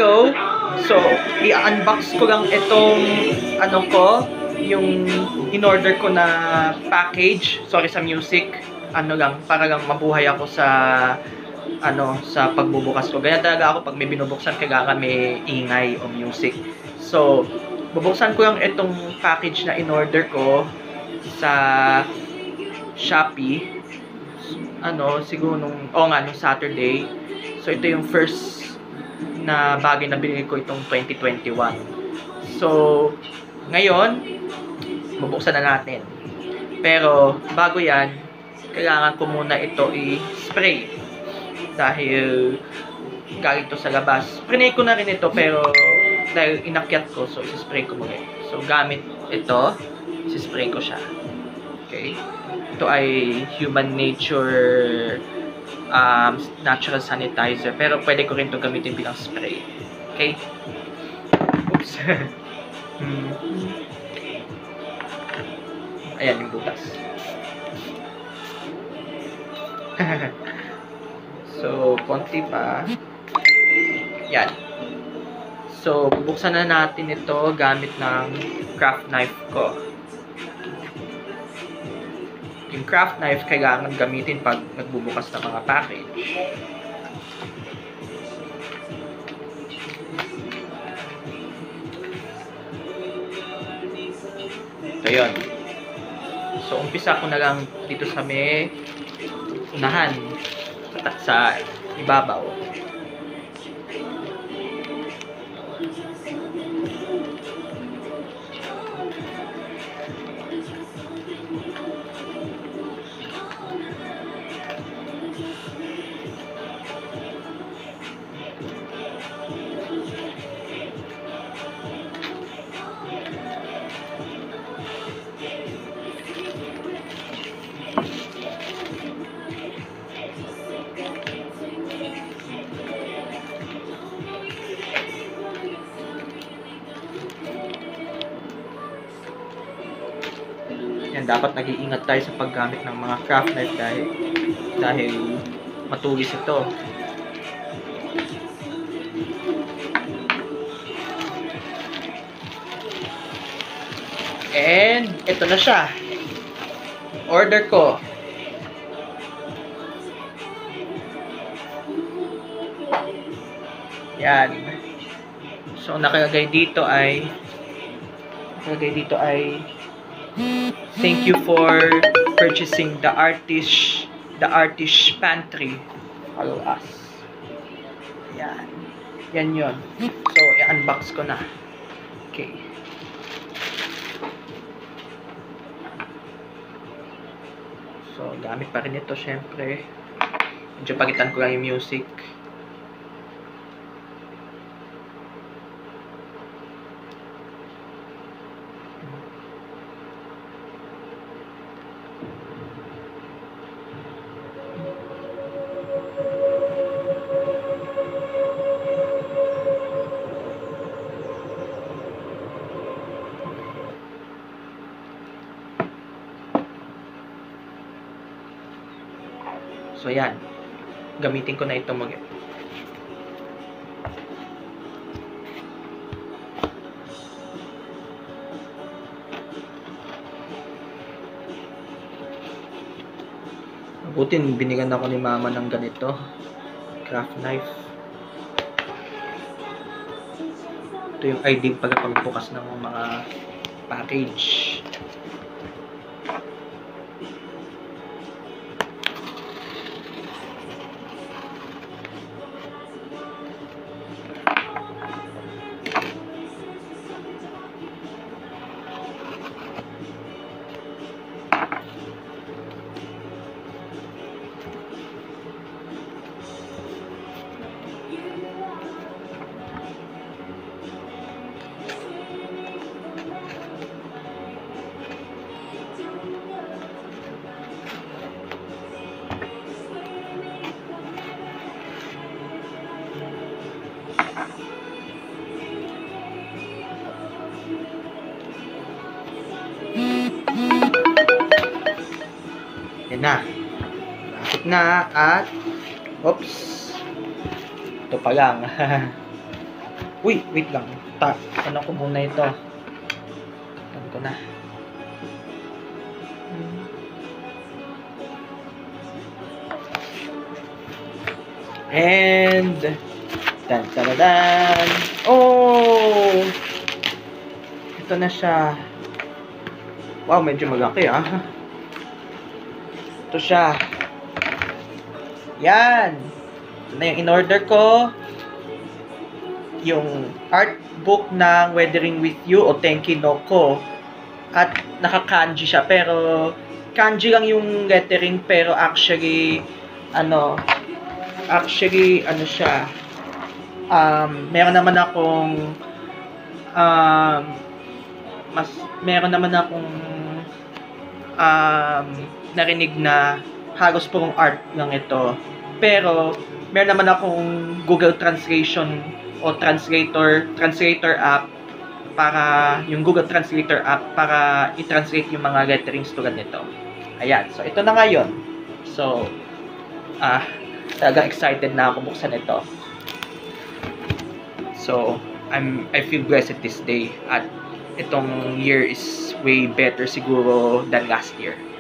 Hello! So, i-unbox ko lang itong yung in-order ko na package. Sorry sa music. Para lang mabuhay ako sa sa pagbubukas ko. Ganyan talaga ako pag may binubuksan, kailangan may ingay o music. So, bubuksan ko lang itong package na in-order ko sa Shopee. Siguro nung Saturday. So, ito yung first na bagay na binili ko itong 2021. So, ngayon, bubuksan na natin. Pero, bago yan, kailangan ko muna ito i-spray. Dahil, galing to sa labas. Prinay ko na rin ito, pero dahil inakyat ko, so i-spray ko muna. So, gamit ito, i-spray ko siya. Okay? Ito ay Human Nature natural sanitizer, pero pwede ko rin ito gamitin bilang spray. Okay? Oops. Ayan yung butas. So, konti pa. Yan. So, bubuksan na natin ito gamit ng craft knife ko. Yung craft knife kailangan gamitin pag nagbubukas ng mga package. Ito yun. So, umpisa ko na lang dito sa may unahan sa ibabaw. Yan, dapat nag-iingat tayo sa paggamit ng mga craft knife dahil matulis ito. And ito na siya. Order ko. Yan. So nakalagay dito ay thank you for purchasing the Artish Pantry. Follow us. Yan. Yan yun. So, i-unbox ko na. Okay. So, gamit pa rin ito, syempre. Medyo pagitan ko lang yung music. So, yan. Gamitin ko na ito mag Mabutin, binigyan ako ni mama ng ganito. Craft knife. Ito yung ideal pagbukas ng mga package. Yan na. Lapit na at oops. Ito pa lang. Uy, wait lang. Ano ko muna ito. Ano ko na. And dan dan dan. Oh! Ito na siya. Wow, medyo malaki ah. Ito siya. Yan. Ito na yung in-order ko. Yung art book ng Weathering With You o Tenki no Ko. At naka-kanji siya. Pero kanji lang yung lettering. Pero actually, ano siya. Meron naman akong narinig na halos purong art lang ito. Pero meron naman akong Google Translation o translator app para yung Google Translator app para i-translate yung mga letterings tulad nito. Ayan. So ito na ngayon. So talaga excited na ako buksan ito. So I feel blessed this day at itong year is way better siguro than last year.